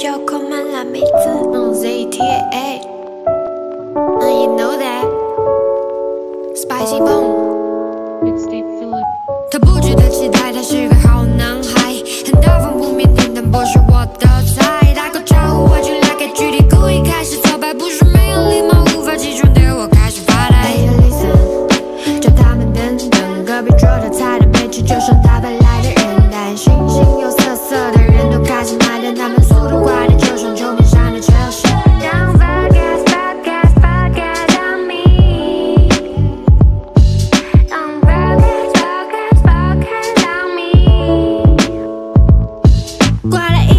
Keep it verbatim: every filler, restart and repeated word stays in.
就扣满了妹子，嗯 Z T A， 嗯 You know that Spicy Bone。Mixtape Philip。他不值得期待，他是个好男孩，很大方不腼腆，但不是我的菜。打个招呼，我去拉开距离，故意开始操败，不是没有礼貌，无法起床的我开始发呆。Hey listen， 叫他们等等，隔壁桌的菜单没吃就剩大本来的人，但形形有色色的人都开始买单，他们速度快的就像球面上的球鞋。Don't focus, focus, focus on me. Don't focus, focus, focus on me. 挂了一